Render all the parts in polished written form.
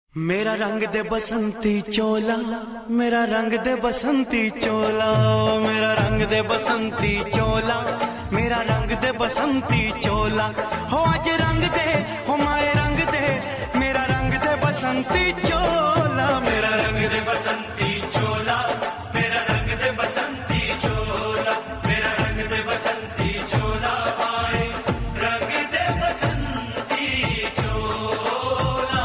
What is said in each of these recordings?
मेरा रंग दे बसंती चोला, मेरा रंग दे बसंती चोला, मेरा रंग दे बसंती चोला, मेरा रंग दे बसंती चोला। हो आज रंग दे, हो माए रंग दे, मेरा रंग दे बसंती चोला, मेरा रंग दे बसंती चोला, मेरा रंग दे बसंती चोला, मेरा रंग दे बसंती चोला, माए रंग दे बसंती चोला।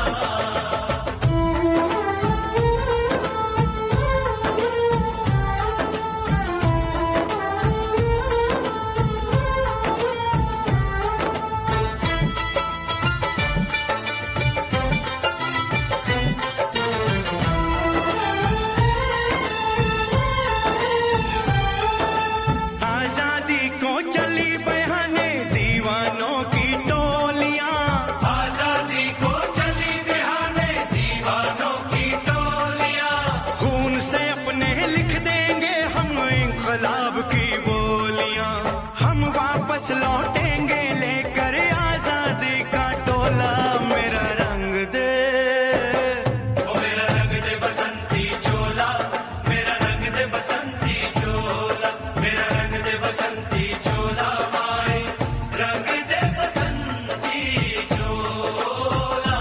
गुलाब की बोलियां हम वापस लौटेंगे लेकर आजादी का टोला। मेरा रंग दे, ओ मेरा रंग दे बसंती चोला, मेरा रंग दे बसंती चोला, मेरा रंग दे बसंती चोला, माए रंग दे बसंती चोला।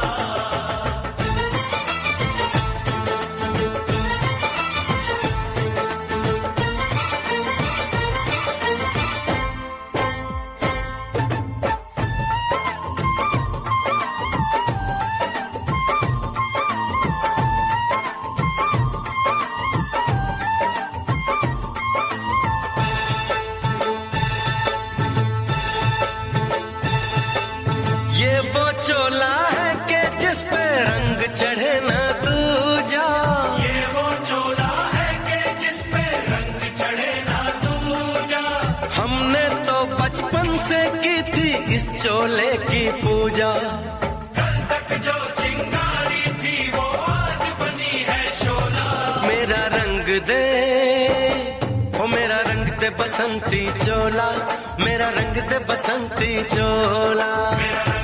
ये वो चोला है कि जिस पे रंग चढ़े ना दूजा, ये वो चोला है कि जिस पे रंग चढ़े ना दूजा। हमने तो बचपन से की थी इस चोले की पूजा, कल तक जो चिंगारी थी वो आज बनी है शोला। मेरा रंग दे, ओ मेरा रंग दे बसंती चोला, मेरा रंग दे बसंती चोला, मेरा